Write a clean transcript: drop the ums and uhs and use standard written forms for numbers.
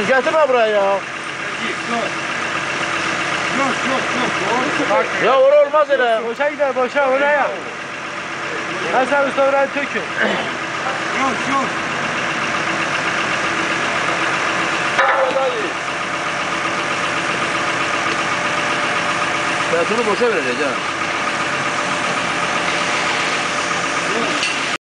Getirme buraya ya. Yok. Ya oraya olmaz öyle. Boşa gider boşa oraya. Hasan Usta oraya tökün. Yok. Betonu boşa verecek canım.